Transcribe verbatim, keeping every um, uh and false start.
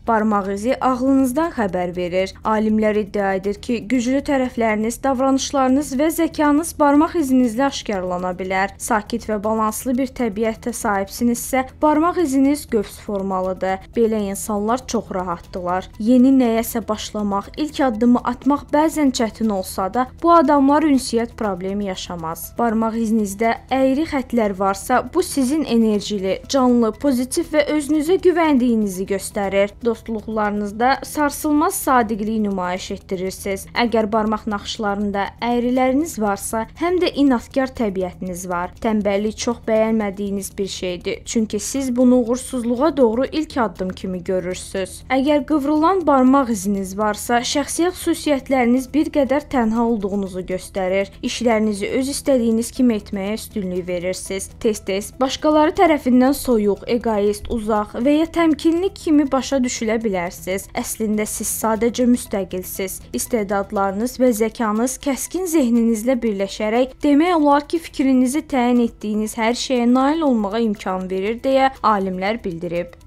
Barmaq izi ağlınızdan xəbər verir. Alimlər iddia edir ki, güclü tərəfləriniz, davranışlarınız və zəkanız barmaq izinizlə aşkarlana bilər. Sakit və balanslı bir təbiətə sahibsinizsə, barmaq iziniz qövs formalıdır. Belə insanlar çox rahatdılar. Yeni nəyəsə başlamaq, ilk addımı atmaq bəzən çətin olsa da, bu adamlar ünsiyyət problemi yaşamaz. Barmaq izinizdə əyri xətlər varsa, bu sizin enerjili, canlı, pozitiv və özünüzə güvəndiyinizi göstərir. Dostluqlarınızda sarsılmaz sadiqlik nümayiş etdirirsiniz. Əgər barmaq naxışlarında əyriləriniz varsa, həm də inadkar təbiətiniz var. Tənbəllik çox bəyənmədiyiniz bir şeydir, çünki siz bunu uğursuzluğa doğru ilk addım kimi görürsünüz. Əgər qıvrılan barmaq iziniz varsa, şəxsiyyət xüsusiyyətləriniz bir qədər tənha olduğunuzu göstərir. İşlərinizi öz istədiyiniz kimi etməyə üstünlük verirsiniz. Tez-tez başqaları tərəfindən soyuq, egoist, uzaq və ya təmkinli kimi başa düşülə bilərsiniz. Əslində siz sadəcə müstəqilsiniz. İstedadlarınız və zəkanız kəskin zehninizlə birləşərək demək olar ki, fikrinizi təyin etdiyiniz hər şeyə nail olmağa imkan verir deyə alimlər bildirib.